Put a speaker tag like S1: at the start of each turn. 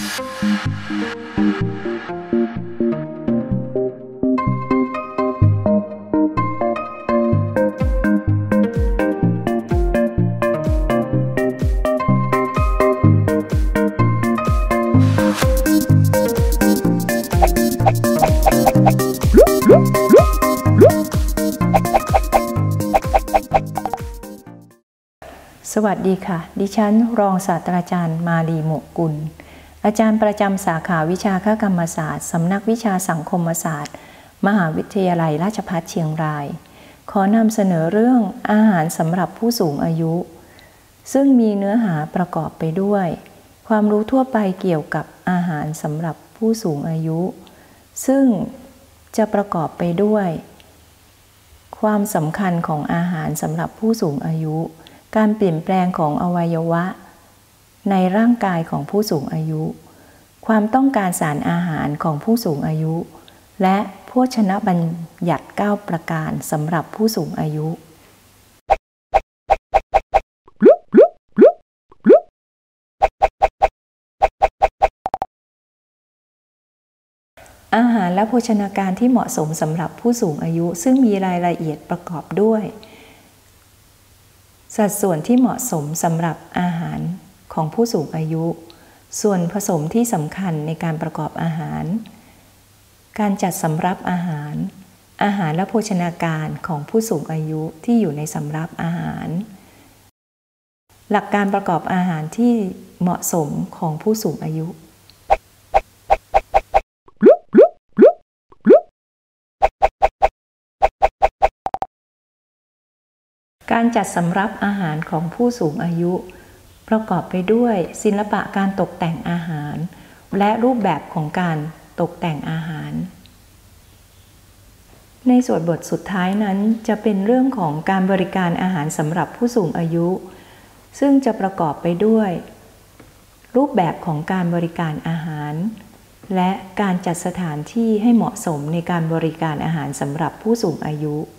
S1: สวัสดีค่ะ ดิฉันรองศาสตราจารย์มาลีหมวกกุลอาจารย์ประจำสาขาวิชาคกรรมศาสตร์สำนักวิชาสังคมศาสตร์มหาวิทยาลัยราชภัฏเชียงรายขอนำเสนอเรื่องอาหารสำหรับผู้สูงอายุซึ่งมีเนื้อหาประกอบไปด้วยความรู้ทั่วไปเกี่ยวกับอาหารสำหรับผู้สูงอายุซึ่งจะประกอบไปด้วยความสำคัญของอาหารสำหรับผู้สูงอายุการเปลี่ยนแปลงของอวัยวะในร่างกายของผู้สูงอายุความต้องการสารอาหารของผู้สูงอายุและโภชนบัญญัติ9ประการสำหรับผู้สูงอายุอาหารและโภชนาการที่เหมาะสมสำหรับผู้สูงอายุซึ่งมีรายละเอียดประกอบด้วยสัดส่วนที่เหมาะสมสำหรับอาหารของผู้สูงอายุส่วนผสมที่สำคัญในการประกอบอาหารการจัดสำรับอาหารและโภชนาการของผู้สูงอายุที่อยู่ในสำรับอาหารหลักการประกอบอาหารที่เหมาะสมของผู้สูงอายุการจัดสำรับอาหารของผู้สูงอายุประกอบไปด้วยศิลปะการตกแต่งอาหารและรูปแบบของการตกแต่งอาหารในส่วนบทสุดท้ายนั้นจะเป็นเรื่องของการบริการอาหารสำหรับผู้สูงอายุซึ่งจะประกอบไปด้วยรูปแบบของการบริการอาหารและการจัดสถานที่ให้เหมาะสมในการบริการอาหารสำหรับผู้สูงอายุ